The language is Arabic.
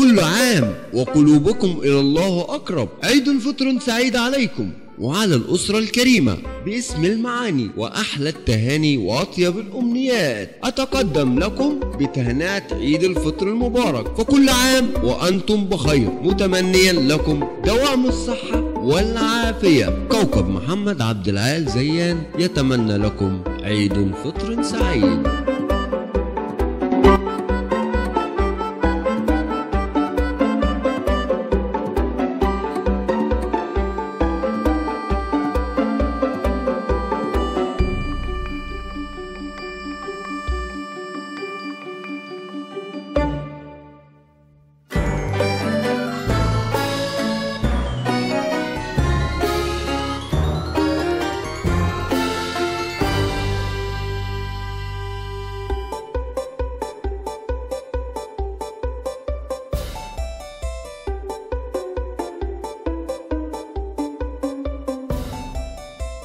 وكل عام وقلوبكم إلى الله أقرب. عيد فطر سعيد عليكم وعلى الأسرة الكريمة. باسم المعاني وأحلى التهاني وأطيب الأمنيات أتقدم لكم بتهنئة عيد الفطر المبارك، فكل عام وأنتم بخير، متمنيا لكم دوام الصحة والعافية. كوكب محمد عبد العال زيان يتمنى لكم عيد فطر سعيد.